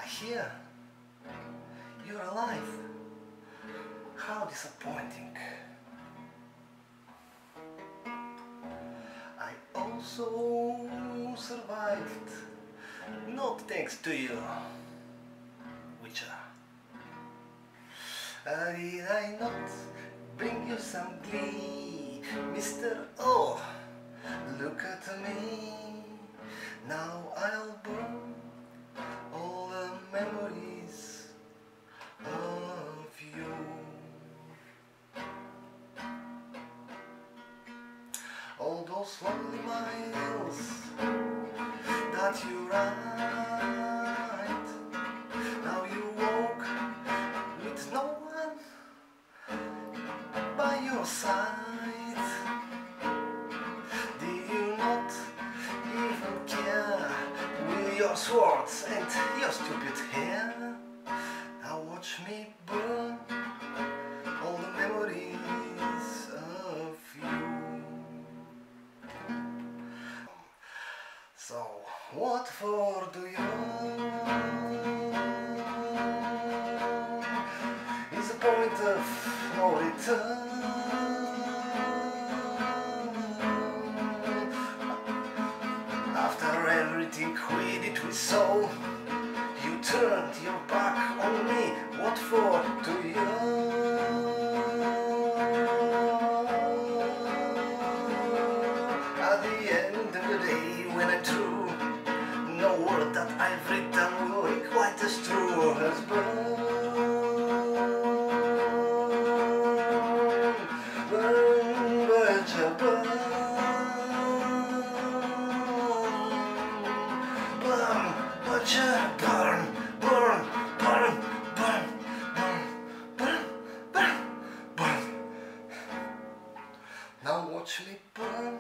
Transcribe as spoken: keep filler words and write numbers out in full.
here, you're alive. How disappointing. I also survived, not thanks to you, Witcher. Uh, did I not bring you some glee, Mister Oh, look at me. Now I'll burn all the memories of you. All those lonely miles that you ride, now you walk with no one by your side. Did you not even care with your swords and your stupid hair? Now watch me burn all the memories of you. So, what for do you is the point of no return? After everything we did we saw, you turned your back on me. What for do you? At the end of the day, when I drew, no word that I've written will be quite as true as burn. Burn, Witcher, burn. Burn, Witcher, burn, burn, burn, burn, burn, burn, burn, burn. Now watch me burn